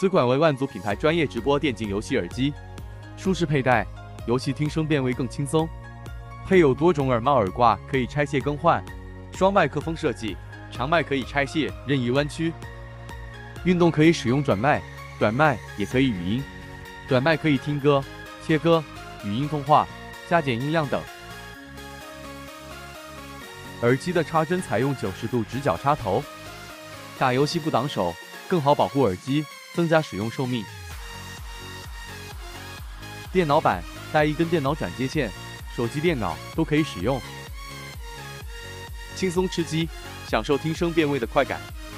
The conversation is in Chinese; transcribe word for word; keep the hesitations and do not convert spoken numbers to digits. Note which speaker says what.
Speaker 1: 此款为万族品牌专业直播电竞游戏耳机，舒适佩戴，游戏听声辨位更轻松。配有多种耳帽耳挂，可以拆卸更换。双麦克风设计，长麦可以拆卸，任意弯曲。运动可以使用转麦，短麦也可以语音。短麦可以听歌、切歌、语音通话、加减音量等。耳机的插针采用九十度直角插头，打游戏不挡手，更好保护耳机，增加使用寿命。电脑版带一根电脑转接线，手机、电脑都可以使用，轻松吃鸡，享受听声辨位的快感。